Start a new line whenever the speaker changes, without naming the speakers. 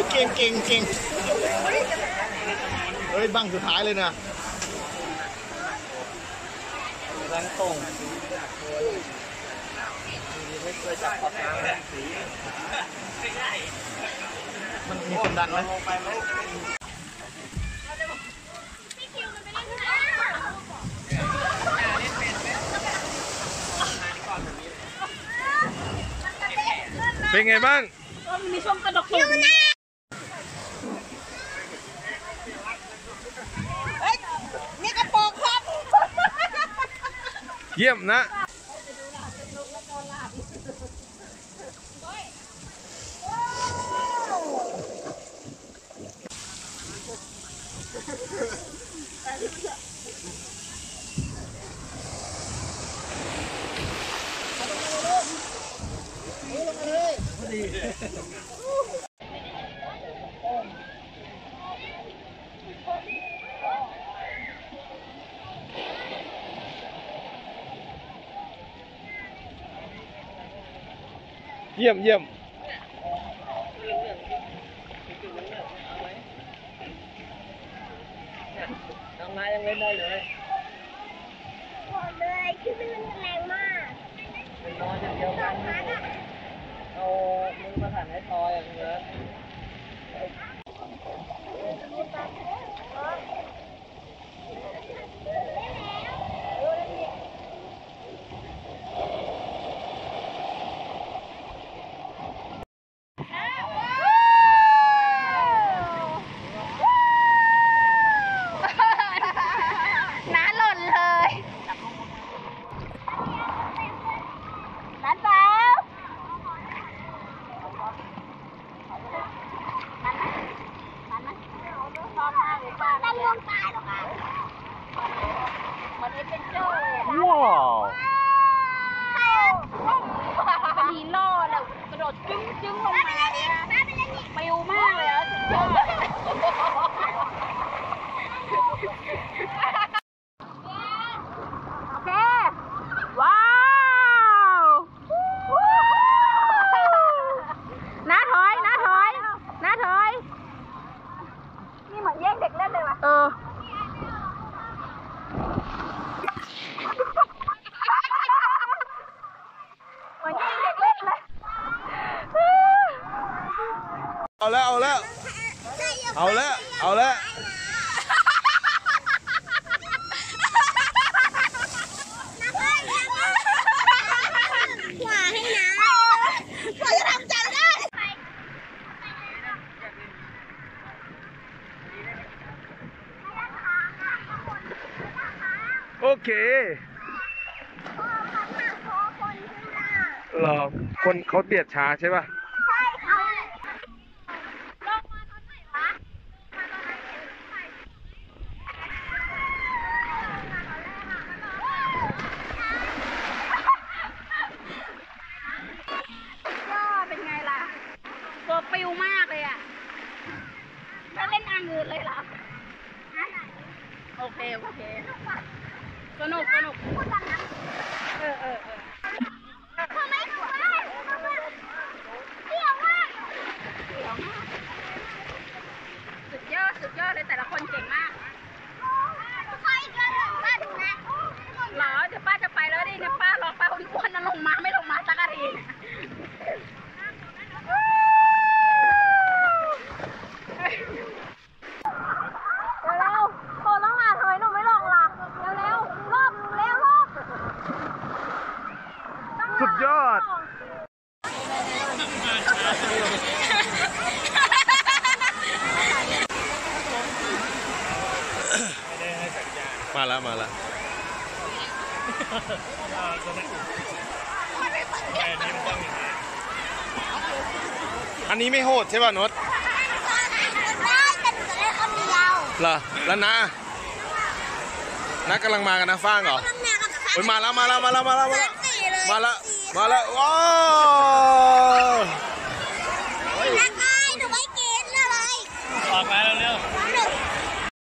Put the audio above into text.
เก่งเก่งเก่งเฮ้ยบังสุดท้ายเลยนะ
แรงตรงไม่เคยจับขอบน้ำเลย
มันมีคนดันไหมเป็นไงบ้าง
มีช่วงกระดกตูดนี่กระโปรงครับ
เยี่ยมนะเยี่ยมเยี่ยม
น้องไม้ยังเล่นได้เลย
หมดเลยคือมันแรงมาก
เป็นนอนอย่างเดียวกันเอามือมาถันให้ทอยอย่างเงี้ย
ว้าว
เป็นฮีโร่แล้วกระโดดจึ้งจึ้งลงมาเลยนะปิวมากเลยอ่ะสุดยอดโอเคว้าวน้าถอยน้าถอยน้าถอยนี่เหมือนแย่งเด็กเล่นเลยว่ะ
เอาแล้วเอาแล้วเอาแล้วเอาแล้ว
หวาให้นะกว่าจะทำใจได้
โอเครอคนเขาเตียดช้าใช่ป่ะ
ตัวปิวมากเลยอ่ะแล้วเล่นอ่างเงินเลยเหรอโอเคโอเคสนุกสนุกทำไมสวยเดี่ยวมากสุดยอดสุดยอดเลยแต่ละคนเก่งมากใครกันป้าดูนะหรอเดี๋ยวป้าจะไปแล้วดิเนี่ยป้ารอป้าอ้วนๆนะลงมาไม่ลงมาสักที
สุดยอดมาแล้วมาแล้วอันนี้ไม่โหดใช่ป่ะนดเหรอแล้วนะกำลังมากันนะฟ้างเหรอโอ้ยมาแล้วว้าว